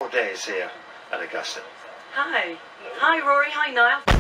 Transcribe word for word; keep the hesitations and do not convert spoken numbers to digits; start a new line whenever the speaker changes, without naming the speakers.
days here at Augusta.
Hi. Hi, Rory. Hi, Niall.